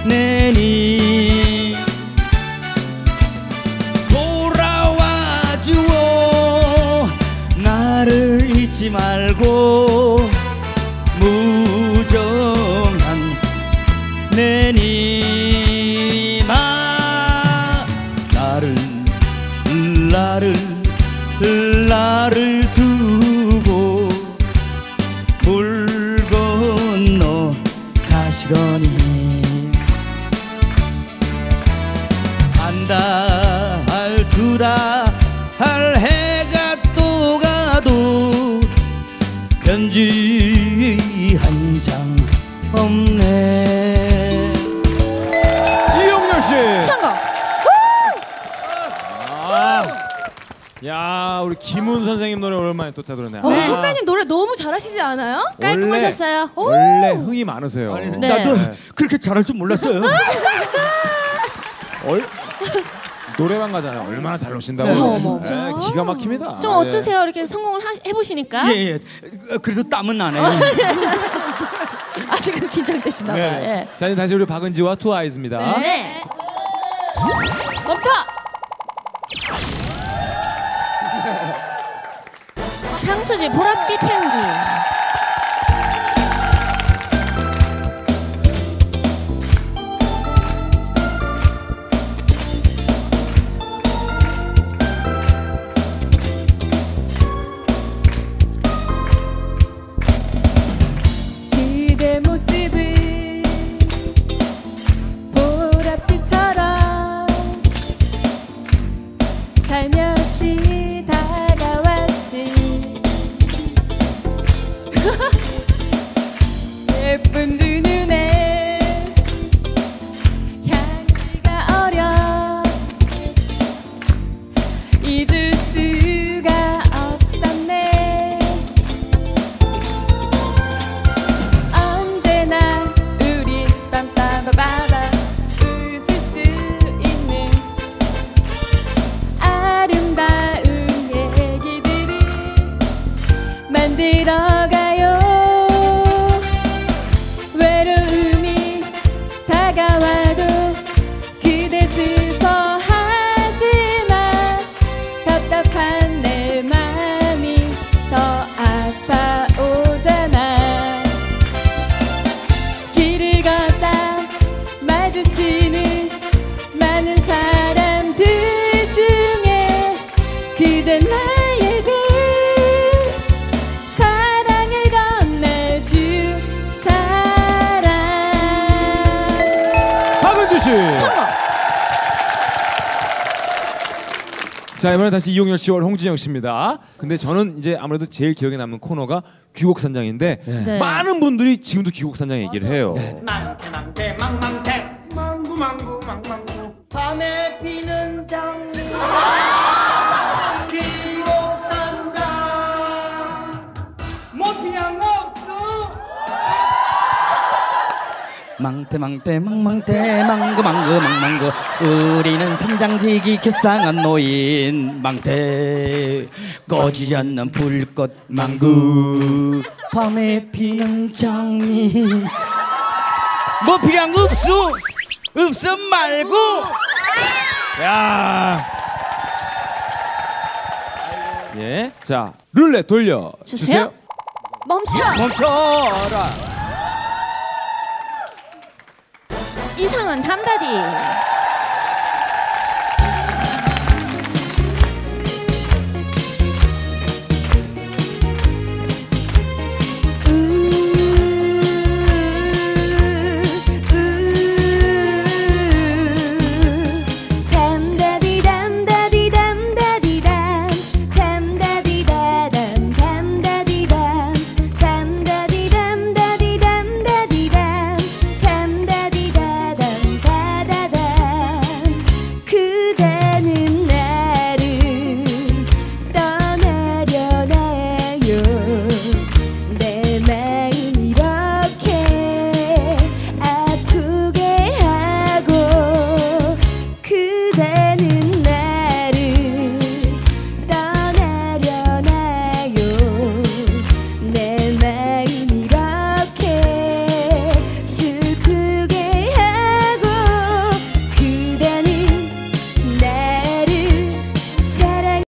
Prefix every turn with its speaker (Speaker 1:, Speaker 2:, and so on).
Speaker 1: 내니 돌아와 주오 나를 잊지 말고 무정한 내니마 나를 두고 물 건너 가시더니 한다 할 두다 할 해가 또 가도 편지 한 장 없네.
Speaker 2: 이용렬씨
Speaker 3: 성공.
Speaker 2: 야, 우리 김훈 선생님 노래 오랜만에 또 들었네.
Speaker 3: 선배님 노래 너무 잘하시지 않아요?
Speaker 4: 깔끔하셨어요.
Speaker 2: 원래 흥이 많으세요.
Speaker 1: 아니,
Speaker 4: 네.
Speaker 1: 나도 그렇게 잘할 줄 몰랐어요.
Speaker 2: 노래방 가잖아요. 얼마나 잘 노신다고. 네, 기가 막힙니다.
Speaker 4: 좀 어떠세요? 이렇게 성공을 해보시니까?
Speaker 1: 예. 그래도 땀은 나네요.
Speaker 4: 아직은 긴장되시나 봐요.
Speaker 1: 네.
Speaker 4: 예.
Speaker 2: 자, 이제 다시 우리 박은지와 투아이즈입니다.
Speaker 4: 네. 멈춰! 향수지 보랏빛 향기.
Speaker 3: 그대 모습은 보랏빛처럼 살며시 다가왔지. 예쁜 두 눈에 향기가 어려 잊을 수가 없었네. 언제나 우리 빰빰빠바바 웃을 수 있는 아름다운 얘기들을 만들어가요. 외로움이 다가와도 그대 슬퍼하지만 답답한 내 맘이 더 아파오잖아. 길을 걷다 마주치는 많은 사람들 중에 그대 나에게 사랑을 건네줄 사람.
Speaker 2: 박은지씨.
Speaker 4: 성공!
Speaker 2: 자, 이번엔 다시 이용렬 씨와 홍진영 씨입니다. 근데 저는 이제 아무래도 제일 기억에 남는 코너가 귀곡산장인데
Speaker 4: 네.
Speaker 2: 많은 분들이 지금도 귀곡산장 얘기를 해요.
Speaker 5: 망태 망구 밤에 피는 장미 귀곡산장 못 피냐 없어.
Speaker 1: 망태 망구 우리는 산장지기 개쌍한 노인. 망태 꺼지지 않는 불꽃 망구 밤에 피는 장미 뭐 필요한 거 없음 말고.
Speaker 2: 야. 예. 자, 룰렛 돌려 주세요.
Speaker 1: 멈춰라.
Speaker 4: 이상은 단바디.